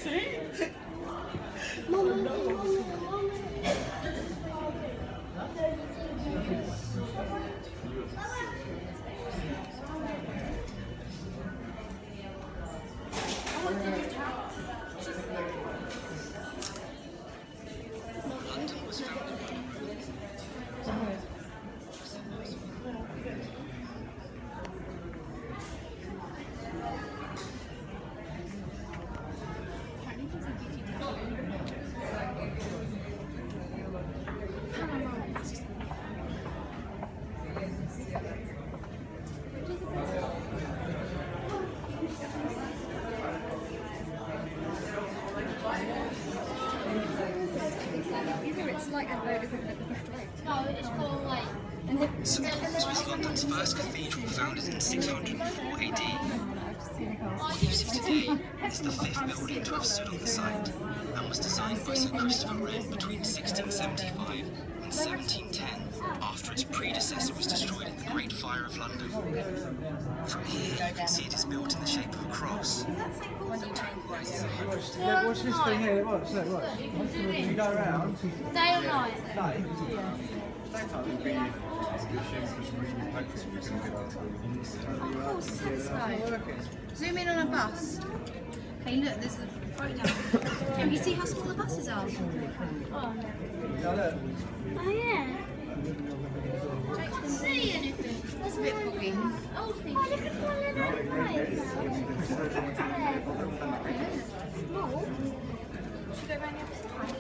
St Paul's was London's first cathedral, founded in 604 AD. Use of today is the fifth building to have stood on the site, and was designed by Sir Christopher Wren between 1675 and 1710, after its predecessor was destroyed in the Great Fire of London. From here, you can see it is built in the shape of a cross. What's this thing here? What's that? What? You go around? Day or night? Day. Zoom in on a bus. Hey, look, there's a. Can you see how small the buses are? Oh, no. Oh, yeah. I can't see anything. That's a bit foggy. Oh, look at one little place. Small. Should we go around the other side?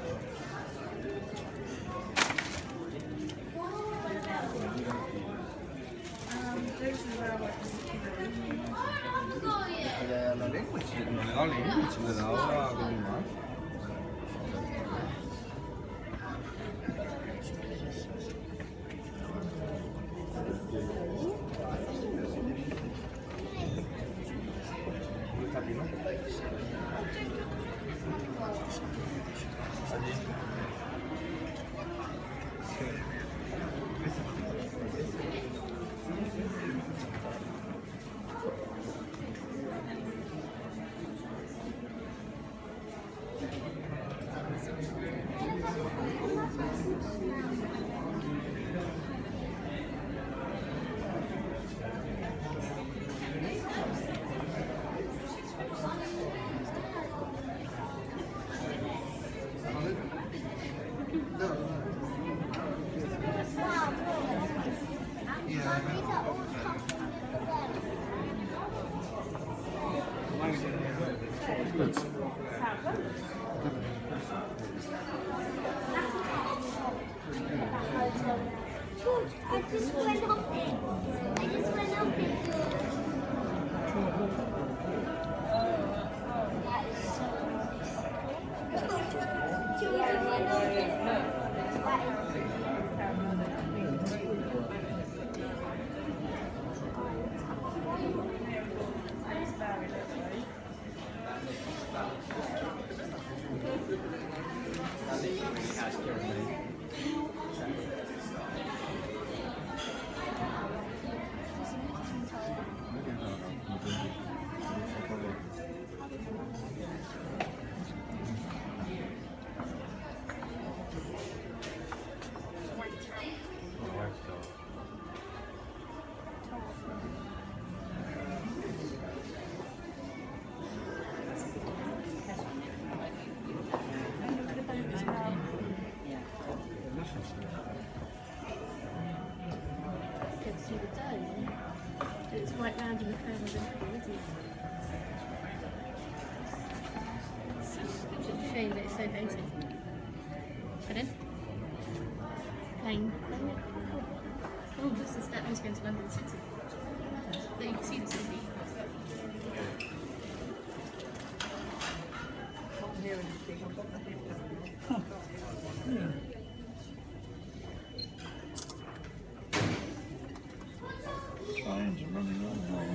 I just went up there. I just went up there. That is so nice. Children went up there. It's right round in the curve of the pool, isn't it? It's a shame that it's so basic. Pardon? Plain. Oh, this is that was going to London City. There you can see the city. Trains are running all night.